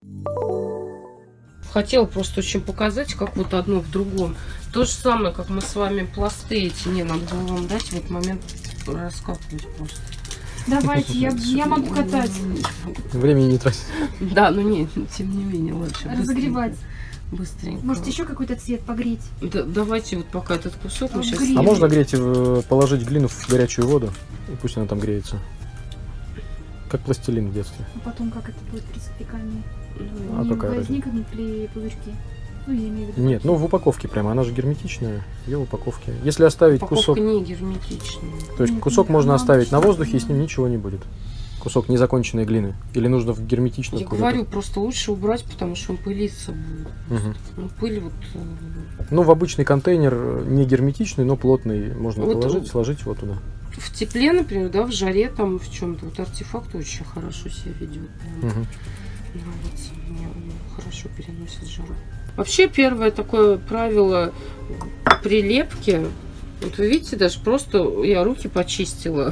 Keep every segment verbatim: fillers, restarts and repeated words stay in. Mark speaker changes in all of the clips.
Speaker 1: Хотела просто очень показать, как вот одно в другом. То же самое, как мы с вами пласты эти. Не, надо было вам дать в этот момент раскапывать просто.
Speaker 2: Давайте, я, я могу катать.
Speaker 3: Времени не тратить.
Speaker 1: Да, ну не, тем не менее, лучше.
Speaker 2: Разогревать.
Speaker 1: Быстренько.
Speaker 2: Может, еще какой-то цвет погреть?
Speaker 1: Да, давайте вот пока этот кусок мы сейчас...
Speaker 3: А можно греть, положить глину в горячую воду, и пусть она там греется. Как пластилин в детстве.
Speaker 2: А потом как это будет при запекании?
Speaker 3: А
Speaker 2: Не
Speaker 3: какая
Speaker 2: возникнут ли пузырьки? Ну, я имею в виду.
Speaker 3: Нет, ну в упаковке прямо, она же герметичная, ее в упаковке. Если оставить
Speaker 1: Упаковка
Speaker 3: кусок...
Speaker 1: не герметичная.
Speaker 3: То есть
Speaker 2: Нет,
Speaker 3: кусок
Speaker 2: нет,
Speaker 3: можно
Speaker 2: она
Speaker 3: оставить на
Speaker 2: обычно-
Speaker 3: воздухе, и с ним ничего не будет. Кусок незаконченной глины. Или нужно в герметичную
Speaker 1: Я
Speaker 3: куда-то?
Speaker 1: говорю, просто лучше убрать, потому что он пылиться будет.
Speaker 3: Мгм.
Speaker 1: Ну, пыль вот... э,
Speaker 3: Ну, в обычный контейнер, не герметичный, но плотный, можно
Speaker 1: Вот
Speaker 3: положить,
Speaker 1: он-
Speaker 3: сложить вот туда.
Speaker 1: В тепле, например, да, в жаре, там, в чем-то. Вот артефакт очень хорошо себя ведет. Прям
Speaker 3: Мгм.
Speaker 1: нравится. Мне он хорошо переносит жару. Вообще, первое такое правило прилепки. Вот вы видите, даже просто я руки почистила.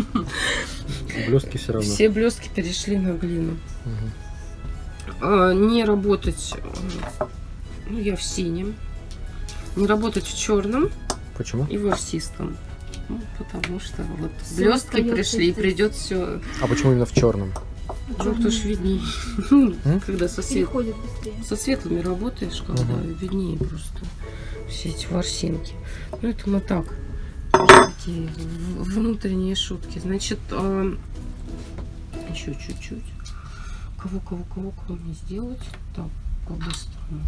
Speaker 3: Блестки все равно.
Speaker 1: Все блестки перешли на глину.
Speaker 3: Мгм.
Speaker 1: А, не работать, э, ну, я в синем. Не работать в черном
Speaker 3: Почему?
Speaker 1: и в ворсистом. Ну, потому что вот
Speaker 2: Всё
Speaker 1: блестки
Speaker 2: остаётся
Speaker 1: пришли, и
Speaker 2: здесь.
Speaker 1: придет все.
Speaker 3: А почему именно в черном?
Speaker 1: Ну, потому что виднее. Ну,
Speaker 3: М?
Speaker 1: когда со, свет...
Speaker 2: Переходит быстрее.
Speaker 1: со светлыми работаешь, когда
Speaker 3: Мгм.
Speaker 1: виднее просто все эти ворсинки. Ну, это мы так. Такие в- внутренние шутки. Значит, а, еще чуть-чуть. Кого, кого, кого, кого мне сделать? Так, по-быстрому.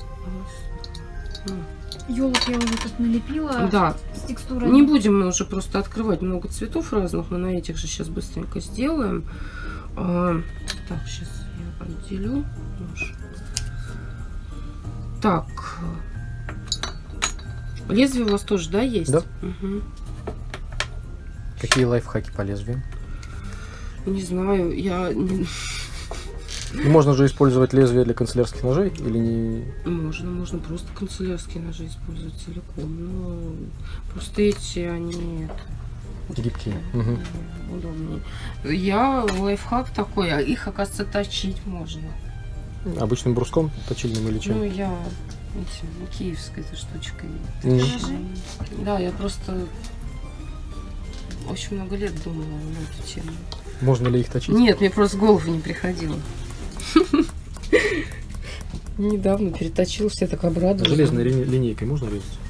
Speaker 1: Раз, два.
Speaker 2: Елок я уже тут налепила.
Speaker 1: Да,
Speaker 2: С текстурой.
Speaker 1: не будем мы уже просто открывать много цветов разных. Мы на этих же сейчас быстренько сделаем. А, так, сейчас я отделю нож. Так. Лезвие у вас тоже, да, есть?
Speaker 3: Да.
Speaker 1: Мгм.
Speaker 3: Какие лайфхаки по лезвию?
Speaker 1: Не знаю, я... не-
Speaker 3: Ну, можно же использовать лезвие для канцелярских ножей или не?
Speaker 1: Можно, можно просто канцелярские ножи использовать целиком. Но просто эти, они... это,
Speaker 3: Гибкие. Мгм.
Speaker 1: удобнее. Я лайфхак такой, а их, оказывается, точить можно.
Speaker 3: Обычным бруском точильным или
Speaker 1: Ну,
Speaker 3: чем?
Speaker 1: я этим, киевской этой штучкой.
Speaker 3: Мгм.
Speaker 2: Ножи?
Speaker 1: Да, я просто очень много лет думала на эту тему.
Speaker 3: Можно ли их точить?
Speaker 1: Нет, мне просто в голову не приходило. Недавно переточилась, я так обрадовалась.
Speaker 3: Железной лини- линейкой можно резать?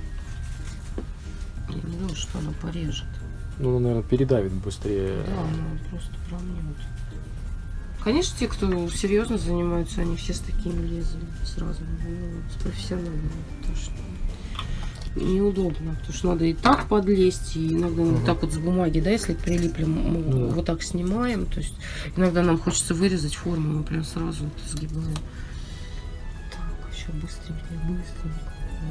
Speaker 1: Я не думаю, что она порежет.
Speaker 3: Ну, она, наверное, передавит быстрее.
Speaker 1: Да, она просто промнет. Конечно, те, кто серьезно занимаются, они все с такими лезвиями сразу, ну, с профессиональными. Потому что неудобно, потому что надо и так подлезть, и иногда
Speaker 3: Мгм.
Speaker 1: вот так вот с бумаги, да, если прилиплем, мы
Speaker 3: Ну да.
Speaker 1: вот так снимаем, то есть иногда нам хочется вырезать форму, мы прям сразу это сгибаем. Так, еще быстренько, быстренько.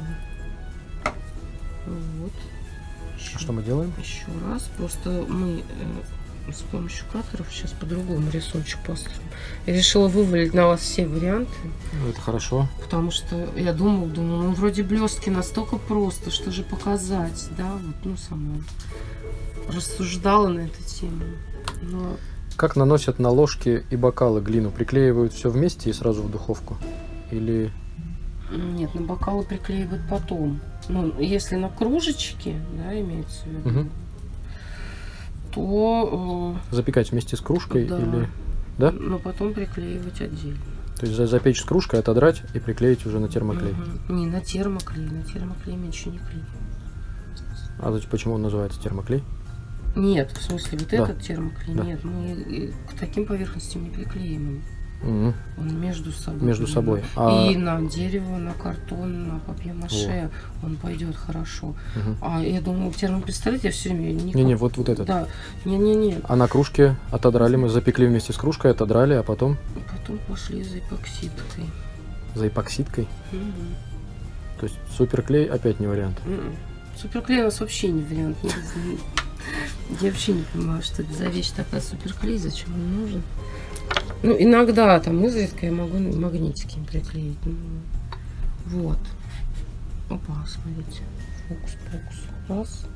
Speaker 1: Вот. Еще,
Speaker 3: Что мы делаем?
Speaker 1: еще раз, просто мы э, с помощью катеров сейчас по-другому рисуночек построим. Я решила вывалить на вас все варианты.
Speaker 3: Ну, это хорошо.
Speaker 1: Потому что я думала, думала, ну вроде блестки настолько просто, что же показать, да, вот, ну, сама рассуждала на эту тему. Но
Speaker 3: Как наносят на ложки и бокалы глину? Приклеивают все вместе и сразу в духовку? Или...
Speaker 1: нет, на бокалы приклеивают потом. Ну, если на кружечки, да, имеется в виду,
Speaker 3: Мгм.
Speaker 1: то,
Speaker 3: Запекать вместе с кружкой?
Speaker 1: Да.
Speaker 3: Или...
Speaker 1: э,
Speaker 3: Да?
Speaker 1: но потом приклеивать отдельно.
Speaker 3: То есть за- запечь с кружкой, отодрать и приклеить уже на термоклей.
Speaker 1: Мгм. Не, на термоклей, на термоклей меньше не клеим.
Speaker 3: А зачем- почему он называется термоклей?
Speaker 1: Нет, в смысле, вот
Speaker 3: Да.
Speaker 1: этот термоклей,
Speaker 3: Да.
Speaker 1: нет, мы э, к таким поверхностям не приклеим.
Speaker 3: Мгм.
Speaker 1: Он между собой.
Speaker 3: Между
Speaker 1: именно.
Speaker 3: собой. А-
Speaker 1: И на дерево, на картон, на папье-маше он пойдет хорошо.
Speaker 3: Мгм.
Speaker 1: А я думаю, термопистолет я все время... никак-
Speaker 3: Не-не, вот, вот этот.
Speaker 1: Да, не-не-не.
Speaker 3: А на кружке отодрали мы, запекли вместе с кружкой, отодрали, а потом
Speaker 1: Потом пошли за эпоксидкой.
Speaker 3: за эпоксидкой.
Speaker 1: Мгм.
Speaker 3: То есть суперклей опять не вариант.
Speaker 1: М-м. Суперклей у нас вообще не вариант. Не- не- Я вообще не понимаю, что это за вещь такая, суперклей, зачем он нужен. Ну, иногда, там, изредка я могу магнитики приклеить. Ну, вот. Опа, смотрите. Фокус-покус. Раз.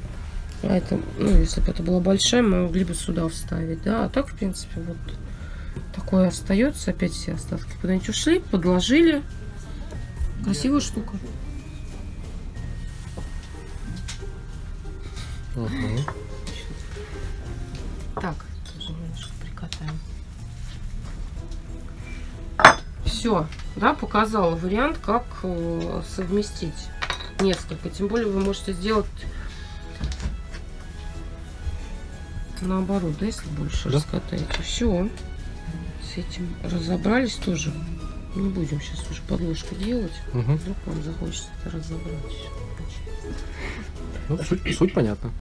Speaker 1: А это, ну, если бы это была большая, мы могли бы сюда вставить, да. А так, в принципе, вот такое остается, опять все остатки куда-нибудь ушли, подложили. Красивая штука.
Speaker 3: Угу.
Speaker 1: Так, тоже немножко прикатаем. Все, да, показала вариант, как э, совместить несколько. Тем более вы можете сделать наоборот, да, если больше да? раскатаете. Все, с этим разобрались тоже. Не будем сейчас уже подложку делать.
Speaker 3: Угу.
Speaker 1: Вдруг вам захочется это разобрать.
Speaker 3: Ну, суть, суть понятна.